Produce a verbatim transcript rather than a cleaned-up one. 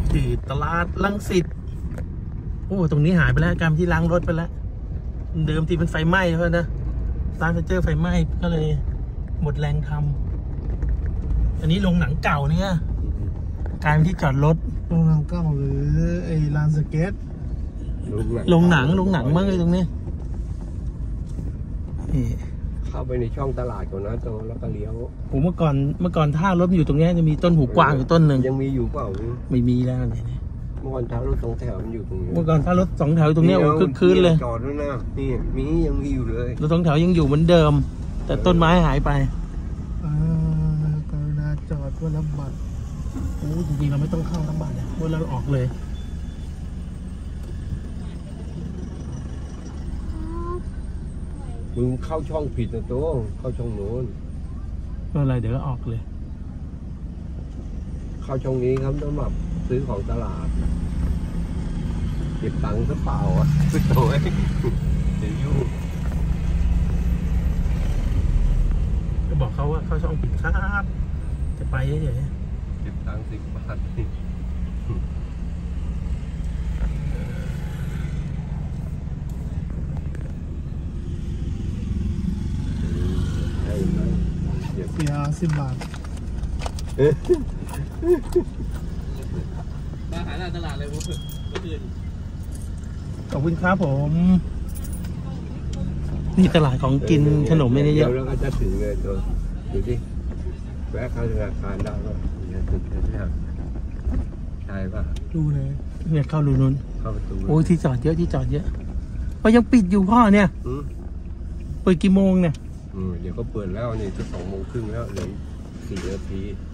ที่ตลาดรังสิตโอ้ตรงนี้หายไปแล้วการที่ล้างรถไปแล้วเดิมที่เป็นไฟไหม้เพราะนะร้านเฟอร์นิเจอร์ไฟไหม้ก็เลยหมดแรงทำอันนี้โรงหนังเก่าเนี่ยกลายเป็นที่จอดรถโรงหนังเก่าหรือไอ้ลานสเก็ตโรงหนังโรงหนังมากเลยตรงนี้เข้าไปในช่องตลาดก่อนนะตรงแล้วก็เลี้ยวผมเมื่อก่อนเมื่อก่อนท่ารถอยู่ตรงนี้จะมีต้นหูกวางอยู่ต้นหนึ่งยังมีอยู่เปล่าไม่มีแล้วเนี่ยเมื่อก่อนท่ารถสองแถวมันอยู่ตรงนี้เมื่อก่อนท่ารถสองแถวตรงนี้โอ้คึกคืนเลยจอดด้วยนะนี่มียังมีอยู่เลยรถสองแถวยังอยู่เหมือนเดิมแต่ต้นไม้หายไปกรุณาจอดเพื่อรับบัตรโอ้จริงๆเราไม่ต้องเข้ารับบัตรเลยเมื่อเราออกเลยมึงเข้าช่องผิดนะตัวเข้าช่องโน้นไม่เป็นไรเดี๋ยวก็ออกเลยเข้าช่องนี้ครับสำหรับซื้อของตลาดเก็บตังค์ซะเปล่าอ่ะไม่โตยเดี๋ยวยุ่งก็บอกเขาว่าเข้าช่องผิดครับจะไปเฉยๆเก็บตังค์สิบบาทเสียสิบบาทมาหาหน้าตลาดเลยเมื่อคืนขอบคุณครับผมนี่ตลาดของกินขนมไม่ได้เยอะแล้วก็จะถึงเลยตัวดูดิแวะเข้าธนาคารได้ก็เนี่ยถึงแล้วใช่ป่ะดูเลยเนี่ยเข้ารูนู้นเข้าประตูโอ้ที่จอดเยอะที่จอดเยอะก็ยังปิดอยู่พ่อเนี่ยเปิดกี่โมงเนี่ยเดี๋ยวก็เปิดแล้วนี่จะสองโมงครึ่งแล้วเหลือสี่นาที